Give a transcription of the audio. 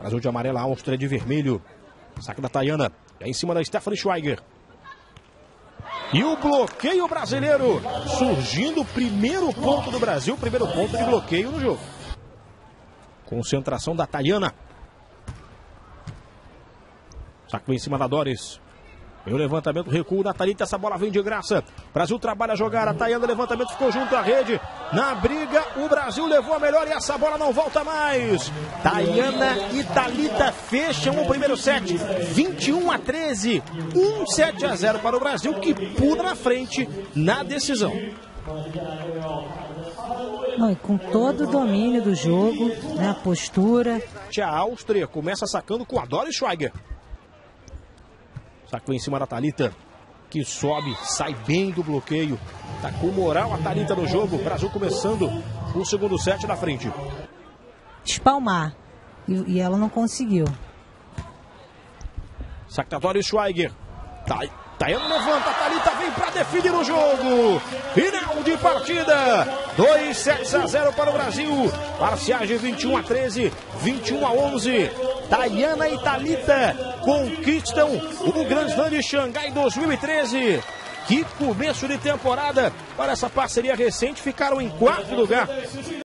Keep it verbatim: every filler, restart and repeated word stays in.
Brasil de amarela, Áustria de vermelho. Saque da Tayana. É em cima da Stephanie Schweiger. E o bloqueio brasileiro. Surgindo o primeiro ponto do Brasil. Primeiro ponto de bloqueio no jogo. Concentração da Tayana. Saque em cima da Doris. Vem o levantamento, recuo da Thalita, essa bola vem de graça. Brasil trabalha a jogar, a Tayana, levantamento, ficou junto à rede. Na briga, o Brasil levou a melhor e essa bola não volta mais. Tayana e Thalita fecham o primeiro set, vinte e um a treze. um sete a zero para o Brasil, que pula na frente na decisão. Não, e com todo o domínio do jogo, né, a postura. A Áustria começa sacando com a Doris Schweiger. Saque em cima da Thalita, que sobe, sai bem do bloqueio. Tá com moral a Thalita no jogo. Brasil começando o segundo set na frente. Espalmar. E, e ela não conseguiu. Saque da Doris Schweiger. Tá, Tayana levanta, a Thalita vem para definir o jogo. Final de partida. dois sets a zero para o Brasil. Parciais de vinte e um a treze, vinte e um a onze. Tayana e Thalita conquistam o Grand Slam de Xangai dois mil e treze. Que começo de temporada para essa parceria recente. Ficaram em quarto lugar